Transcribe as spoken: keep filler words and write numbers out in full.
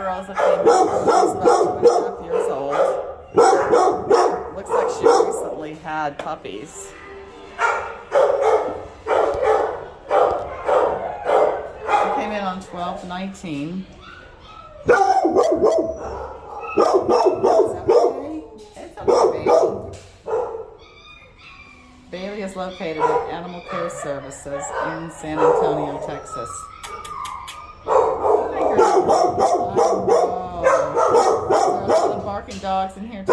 girl is a female. She's about two and a half years old. Looks like she recently had puppies. She came in on twelve nineteen. Is that okay? It's okay, baby. Bailey is located at Animal Care Services in San Antonio, Texas. Oh, there are a lot of barking dogs in here.